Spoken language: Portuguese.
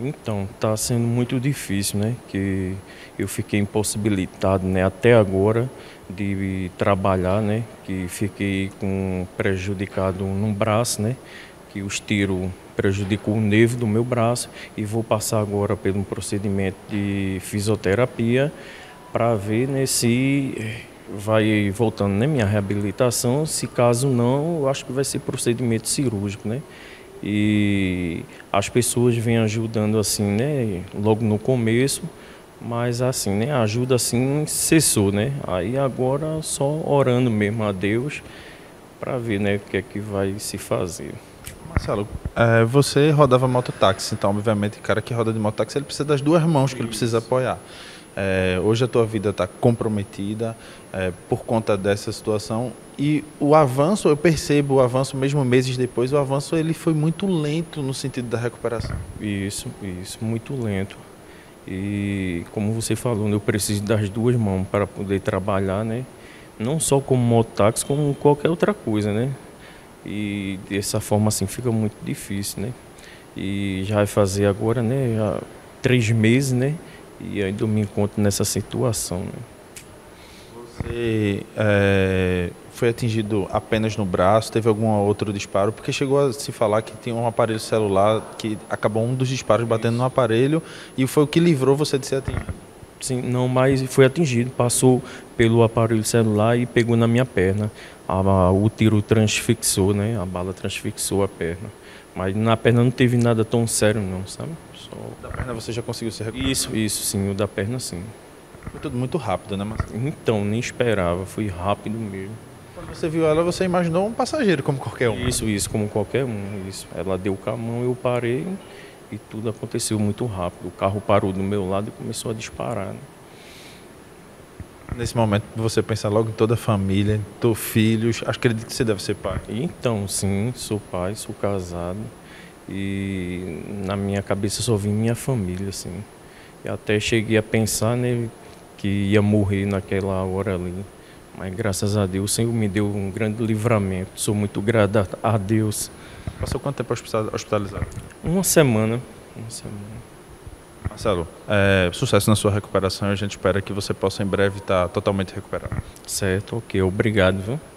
Então, está sendo muito difícil, né? Que eu fiquei impossibilitado, né? Até agora de trabalhar, né? Que fiquei com prejudicado no braço, né? Que os tiros prejudicou o nervo do meu braço e vou passar agora por um procedimento de fisioterapia para ver, né, se vai voltando, né, minha reabilitação. Se caso não, eu acho que vai ser procedimento cirúrgico, né? E as pessoas vêm ajudando assim, né, logo no começo, mas assim, né, a ajuda assim cessou, né? Aí agora só orando mesmo a Deus para ver, né, o que é que vai se fazer. Marcelo, você rodava mototáxi, então obviamente o cara que roda de mototáxi ele precisa das duas mãos que ele precisa apoiar. Hoje a tua vida está comprometida por conta dessa situação e o avanço, eu percebo o avanço mesmo meses depois, o avanço ele foi muito lento no sentido da recuperação. Isso, muito lento. E como você falou, né, eu preciso das duas mãos para poder trabalhar, né? Não só como mototáxi, como qualquer outra coisa, né? E dessa forma assim fica muito difícil, né? E já vai fazer agora, né? Já 3 meses, né? E ainda eu me encontro nessa situação, né? Você foi atingido apenas no braço, teve algum outro disparo? Porque chegou a se falar que tinha um aparelho celular que acabou um dos disparos batendo no aparelho e foi o que livrou você de ser atingido. Sim, não, mas foi atingido, passou pelo aparelho celular e pegou na minha perna. O tiro transfixou, né? A bala transfixou a perna. Mas na perna não teve nada tão sério não, sabe? Só... Da perna você já conseguiu se recuperar? Isso, sim, o da perna sim. Foi tudo muito rápido, né, Marcelo? Então, nem esperava, foi rápido mesmo. Quando você viu ela, você imaginou um passageiro como qualquer um. Isso, como qualquer um, isso. Ela deu com a mão, eu parei e tudo aconteceu muito rápido. O carro parou do meu lado e começou a disparar, né? Nesse momento, você pensa logo em toda a família, em teus filhos. Acredito que você deve ser pai. Então, sim, sou pai, sou casado e na minha cabeça só vim minha família, assim. E até cheguei a pensar, né, que ia morrer naquela hora ali. Mas graças a Deus o Senhor me deu um grande livramento. Sou muito grato a Deus. Passou quanto tempo hospitalizado? Uma semana. Uma semana. Marcelo, sucesso na sua recuperação e a gente espera que você possa em breve estar totalmente recuperado. Certo, ok. Obrigado, viu?